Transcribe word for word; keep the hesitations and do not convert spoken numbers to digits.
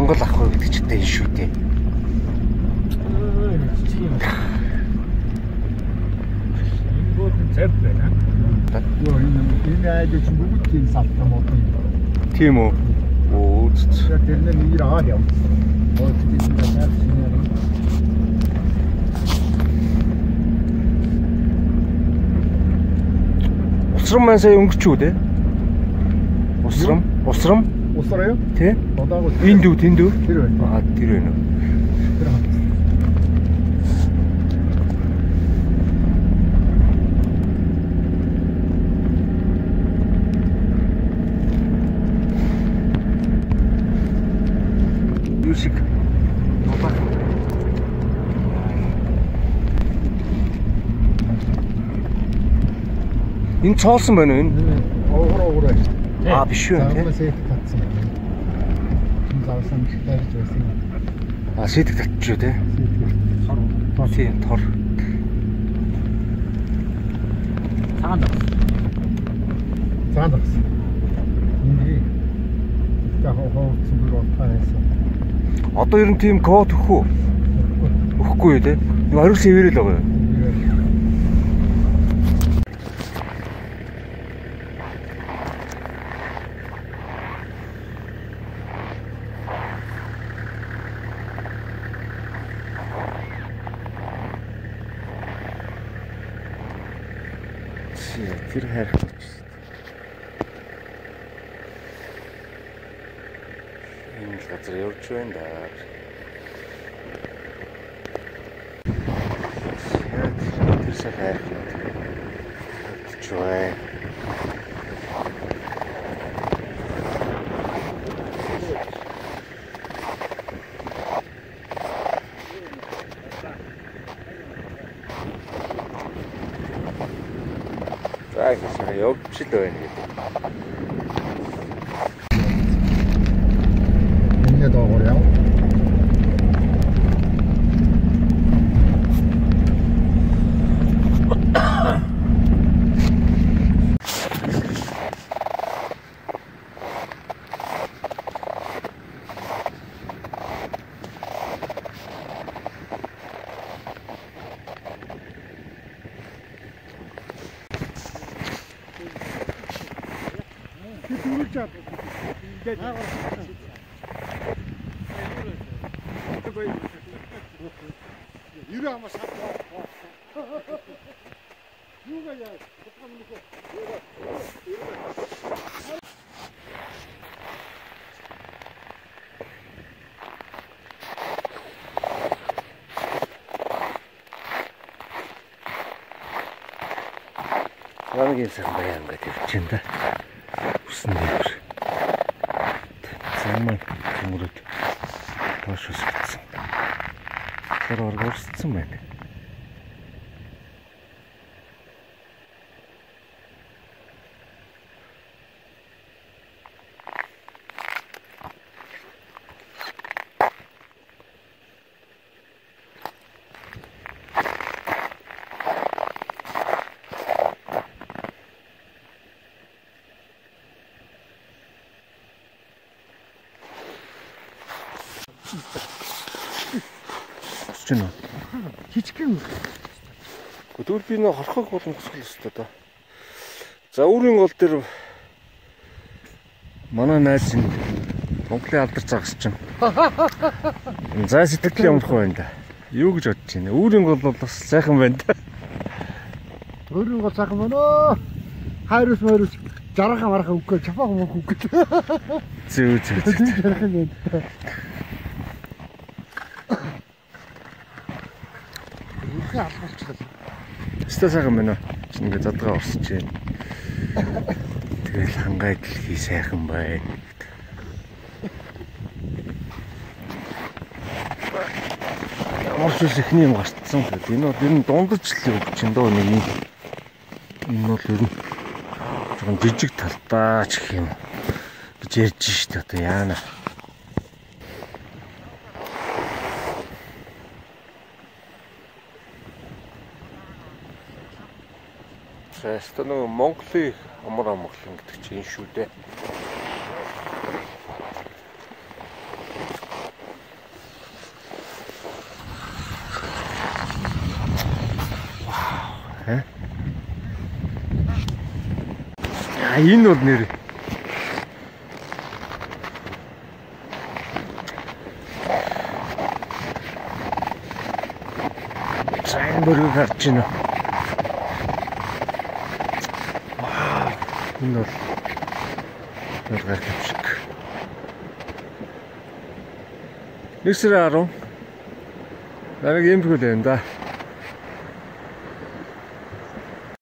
Монгол ах уу гэдэг ч энэ шүү дээ. Гол цэв байна. Юу энэ энэ айдч бүгд тийм салтан мод. Тийм үү? Оо зү. Тэр нэр нэр аваад яв. Оо тийм дээр шинээр. Усрам маань сая өнгөрч үү те? Усрам, усрам. Усраа юу? Тэ? Одоогоо энэ дүү, тэн дүү. Тэр байна. Аа, тэр байна уу? Тэр хат. Юу шиг. Энэ цоолсон байна уу энэ? Уур уур байна. Аа биш үү те? Заавал сэт татсан. Энэ заавсан дээрж байсан. Аа сэдэг татчих те? Тор. Тийм тор. Цаанд. Цаанд. Энийг та хооцсон бүр утгаарайсан. Одоо ер нь тийм код өгөх үү? Өгөхгүй юу те? Нэг ориг севэрэл байгаа юу? Тэр хайр болчихсон. Энэ л газар явж байна да. Тэр шиг хайр болчихж байна. Аа гэсэн явж л байна гэдэг. Энэ доогоор яв. Юра ама шат. Юга яа, потом ну-ка. Хамгийн сайн баян гэдэг чинь да. Усан дээр. Замаа төмөрөд тоош усгдсан. Тэр оргорцсон байна. Чүнэ. Хичгэн. Өдөр би нөө хорхог болон госгол өстой доо. За өөрийн гол дээр манай найз нь Монголын алдар загас чинь. За сэтгэл юмрах байна да. Юу гэж бодож байна? Өөрийн гол бол бас сайхан байна да. Өөрийн гол сайхан байна. Хайрус мөрөс жаргахан мархан үгүй чапаг мөн үгүй. Зөө зөө. Тийм жаргахан байна. Өстой сайхан байна уу? Чи ингээ задгаа урсч байна. Тэгэл хангай дэлхий сайхан байна. Ямар ч ихний юм гарцсан гэдэг. Энэ бол ер нь дундаж л үг чинь дөө нэг юм. Энэ бол ер нь жоохон жижиг талдаа ч гэх юм гэж ярьж штэ одоо яана. Шаста нөгөө Монголын амар амгалан гэдэг чинь шүү дээ. А энэ бол нэр. Сайн бүрэг гарч байна. Вау. Энэ бол гарч шиг. Нэгсэр арав. Нарыг юм хөл энэ да.